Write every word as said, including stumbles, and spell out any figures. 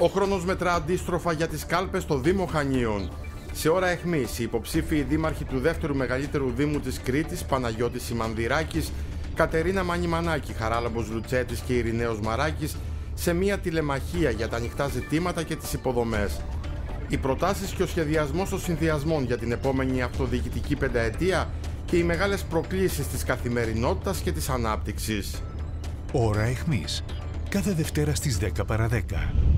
Ο χρόνος μετρά αντίστροφα για τις κάλπες στο Δήμο Χανίων. Σε ώρα αιχμής, οι υποψήφιοι δήμαρχοι του δεύτερου μεγαλύτερου δήμου της Κρήτης, Παναγιώτης Σιμανδυράκης, Κατερίνα Μανιμανάκη, Χαράλαμπος Λουτσέτης και Ειρηναίος Μαράκης, σε μια τηλεμαχία για τα ανοιχτά ζητήματα και τις υποδομές. Οι προτάσεις και ο σχεδιασμός των συνδυασμών για την επόμενη αυτοδιοικητική πενταετία και οι μεγάλες προκλήσεις της καθημερινότητας και της ανάπτυξης. Ώρα αιχμής. Κάθε Δευτέρα στις δέκα παρά δέκα.